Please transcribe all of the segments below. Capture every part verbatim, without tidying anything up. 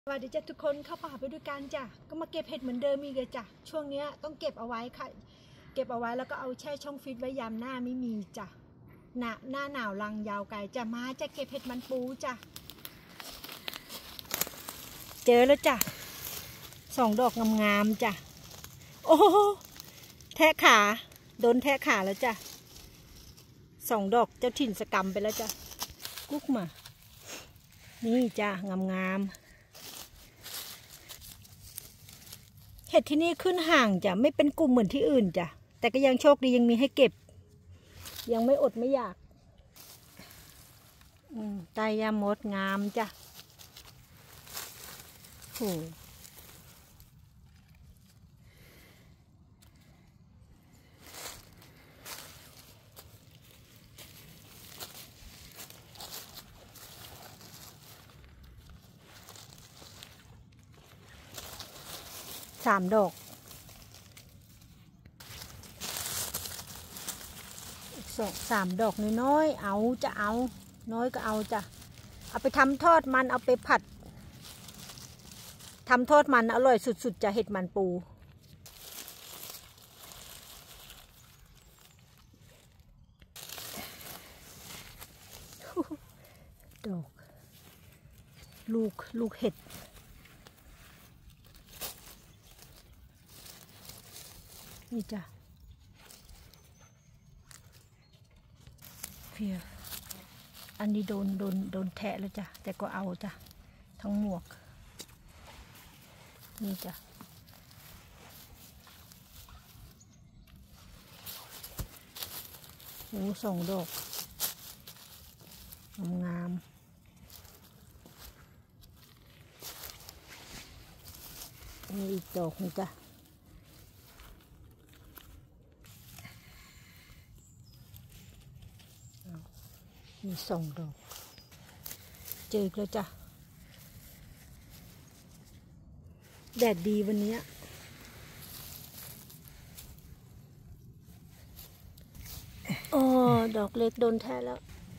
สวัสดีจ้ะทุกคนเข้าป่าไปด้วยกันจ้ะก็มาเก็บเห็ดเหมือนเดิมอีกเลยจ้ะช่วงนี้ต้องเก็บเอาไว้ค่ะเก็บเอาไว้แล้วก็เอาแช่ช่องฟรีซไว้ยามหน้าไม่มีจ้ะหน้าหน้าหนาวลังยาวไกลจะมาจะเก็บเห็ดมันปูจ้ะเจอแล้วจ้ะสองดอกงามๆจ้ะโอ้แทะขาโดนแทะขาแล้วจ้ะสองดอกเจ้าถิ่นสกรรมไปแล้วจ้ะกุ๊กมานี่จ้ะงามๆเห็ดที่นี่ขึ้นห่างจ้ะไม่เป็นกลุ่มเหมือนที่อื่นจ้ะแต่ก็ยังโชคดียังมีให้เก็บยังไม่อดไม่อยากใต้ยามดงามจ้ะโอ้สามดอกสองสามดอกน้อยๆเอาจะเอาน้อยก็เอาจ้ะเอาไปทำทอดมันเอาไปผัดทำทอดมันอร่อยสุดๆจะเห็ดมันปูดอกลูกลูกเห็ดนี่จ้ะเพียอันนี้โดนโดนโดนแทะแล้วจ้ะแต่ก็เอาจ้ะทั้งหมวกนี่จ้ะโอ้สองดอกงามนี่อีกดอกนึงจ้ะมีสองดอกเจอแล้วจ้ะแดดดีวันนี้โอ้ดอกเล็กโดนแทะแล้ว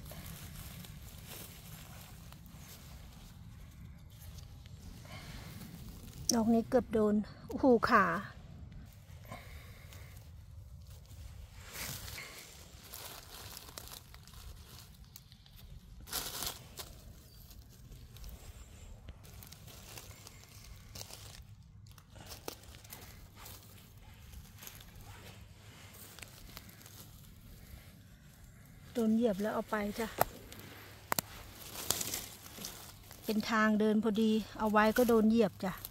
ดอกนี้เกือบโดนหูขาโดนเหยียบแล้วเอาไปจ้ะเป็นทางเดินพอดีเอาไว้ก็โดนเหยียบจ้ะ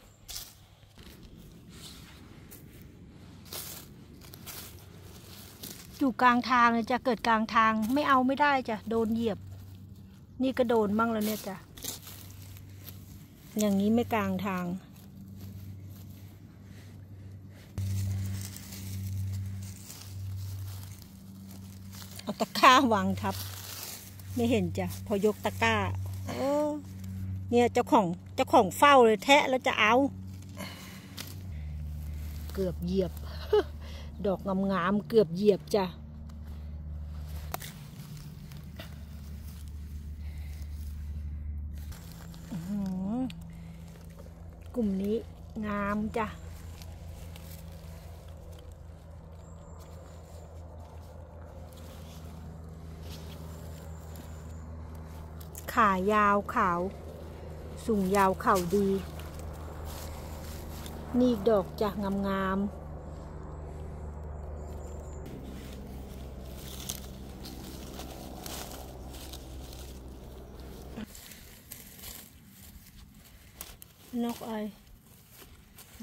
อยู่กลางทางเลยจ้ะเกิดกลางทางไม่เอาไม่ได้จ้ะโดนเหยียบนี่ก็โดนมั่งแล้วเนี่ยจ้ะอย่างนี้ไม่กลางทางเอาตะกร้าวางทับไม่เห็นจ้ะพอยกตะกร้าโอ้เนี่ยเจ้าของเจ้าของเฝ้าเลยแทะแล้วจะเอาเกือบเหยียบ ดอกงามๆเกือบเหยียบจ้ะกลุ่มนี้งามจ้ะขายาวขาวสูงยาวเข่าดีนี่ดอกจ้ะงามๆนกไอไหน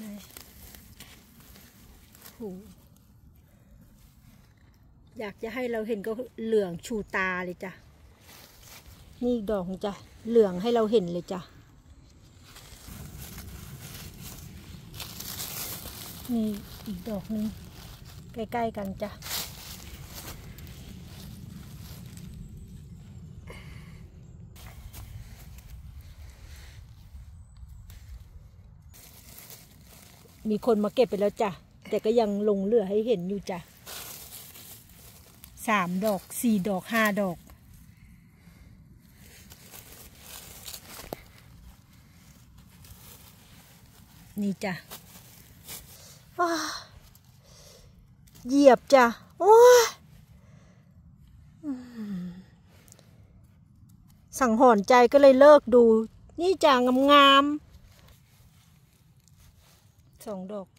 โหอยากจะให้เราเห็นก็เหลืองชูตาเลยจ้ะนี่ดอกจ้ะเหลืองให้เราเห็นเลยจ้ะนี่อีกดอกนึงใกล้ๆกันจ้ะมีคนมาเก็บไปแล้วจ้ะแต่ก็ยังลงเหลือให้เห็นอยู่จ้ะสามดอกสี่ดอกห้าดอก นนี่จ้ะเหยียบจ้ะโอ้ยสังหรณ์ใจก็เลยเลิกดูนี่จ้ะงามๆสองดอก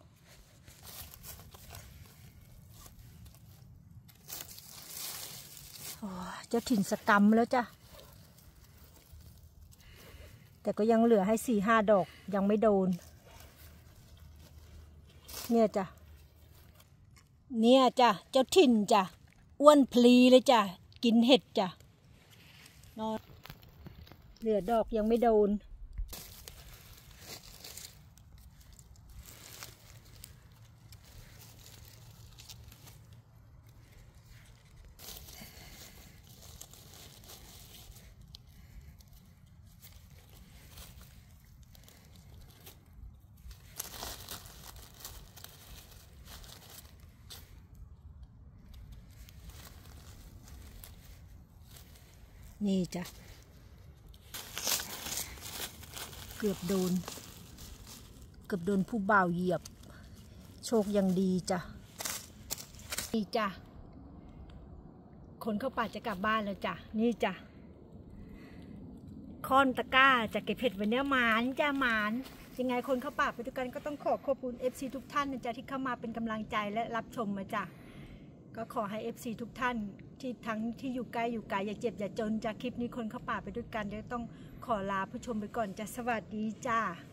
เจ้าถิ่นสกรรมแล้วจ้ะแต่ก็ยังเหลือให้สี่ห้าดอกยังไม่โดนเนี่ยจ้ะเนี่ยจ้ะเจ้าถิ่นจ้ะอ้วนพลีเลยจ้ะกินเห็ดจ้ะนอนเหลือดอกยังไม่โดนนี่จ้ะเกือบโดนเกือบโดนผู้บ่าวเหยียบโชคยังดีจ้ะนี่จ้ะคนเข้าป่าจะกลับบ้านแล้วจ้ะนี่จ้ะค้อนตะกร้าจะเก็บเห็ดวันนี้หมานจ้ะหมานยังไงคนเข้าป่าไปด้วยกันก็ต้องขอขอบคุณ เอฟ ซี ทุกท่านนะจ๊ะที่เข้ามาเป็นกำลังใจและรับชมมาจ้ะก็ขอให้ เอฟ ซี ทุกท่านที่ทั้งที่อยู่ใกล้อยู่ไกลอย่าเจ็บอย่าจนจากคลิปนี้คนเข้าป่าไปด้วยกันจะต้องขอลาผู้ชมไปก่อนจ้ะสวัสดีจ้า